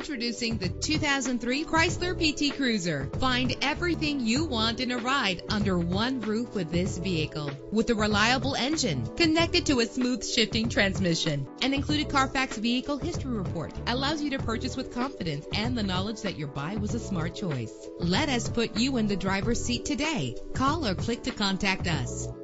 Introducing the 2003 Chrysler PT Cruiser. Find everything you want in a ride under one roof with this vehicle. With a reliable engine connected to a smooth shifting transmission. An included Carfax Vehicle History Report allows you to purchase with confidence and the knowledge that your buy was a smart choice. Let us put you in the driver's seat today. Call or click to contact us.